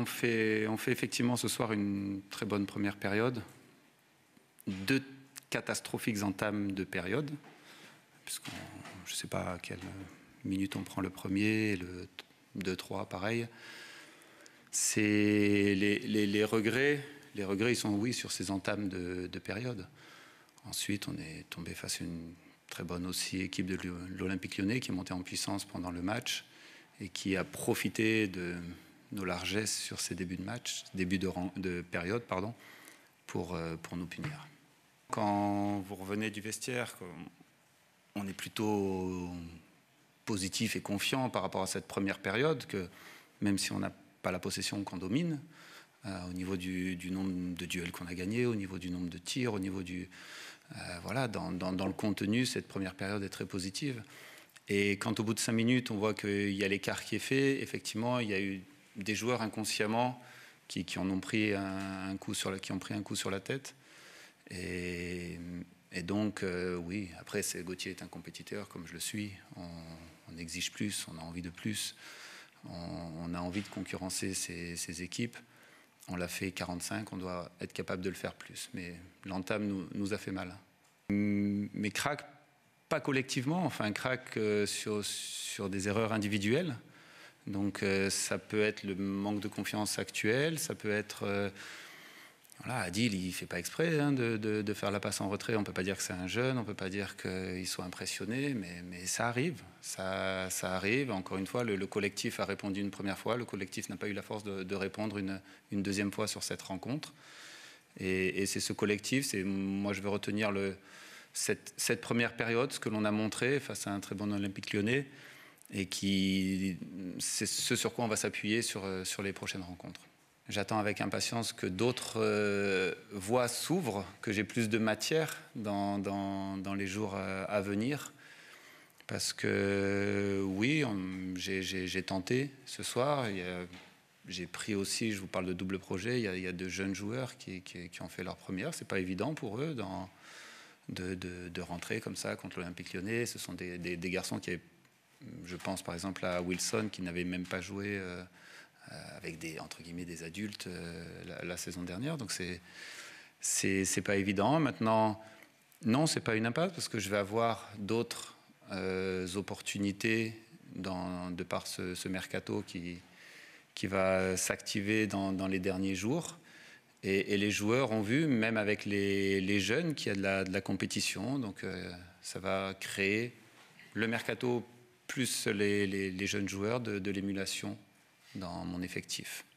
On fait effectivement ce soir une très bonne première période. 2 catastrophiques entames de période. Je ne sais pas à quelle minute on prend le premier, le 2-3, pareil. C'est les regrets. Les regrets, ils sont, oui, sur ces entames de période. Ensuite, on est tombé face à une très bonne aussi équipe de l'Olympique Lyonnais qui est montée en puissance pendant le match et qui a profité de nos largesses sur ces débuts de match, de période, pardon, pour nous punir. Quand vous revenez du vestiaire, on est plutôt positif et confiant par rapport à cette première période, que même si on n'a pas la possession qu'on domine, au niveau du nombre de duels qu'on a gagnés, au niveau du nombre de tirs, au niveau du... voilà, dans le contenu, cette première période est très positive. Et quand au bout de 5 minutes, on voit qu'il y a l'écart qui est fait, effectivement, il y a eu des joueurs inconsciemment qui ont pris un coup sur la tête. Et donc, oui, après, Gauthier est un compétiteur, comme je le suis. On exige plus, on a envie de plus. On a envie de concurrencer ces équipes. On l'a fait 45, on doit être capable de le faire plus. Mais l'entame nous a fait mal. Mais craque, pas collectivement, enfin craque sur des erreurs individuelles. Donc ça peut être le manque de confiance actuel, ça peut être... voilà, Adil, il ne fait pas exprès de faire la passe en retrait. On ne peut pas dire que c'est un jeune, on ne peut pas dire qu'il soit impressionné, mais ça arrive. Ça arrive. Encore une fois, le collectif a répondu une première fois. Le collectif n'a pas eu la force de répondre une deuxième fois sur cette rencontre. Et c'est ce collectif, moi je veux retenir cette première période, ce que l'on a montré face à un très bon Olympique Lyonnais, et c'est ce sur quoi on va s'appuyer sur les prochaines rencontres. J'attends avec impatience que d'autres voies s'ouvrent, que j'ai plus de matière dans les jours à venir. Parce que oui, j'ai tenté ce soir. J'ai pris aussi, je vous parle de double projet, il y a 2 jeunes joueurs qui ont fait leur première. C'est pas évident pour eux de rentrer comme ça contre l'Olympique Lyonnais. Ce sont des garçons qui avaient, je pense par exemple à Wilson, qui n'avait même pas joué... avec entre guillemets des adultes la saison dernière, donc c'est pas évident. Maintenant, non, c'est pas une impasse parce que je vais avoir d'autres opportunités de par ce mercato qui va s'activer dans les derniers jours. Et les joueurs ont vu, même avec les jeunes, qu'il y a de la compétition. Donc ça va créer le mercato plus les jeunes joueurs de l'émulation dans mon effectif.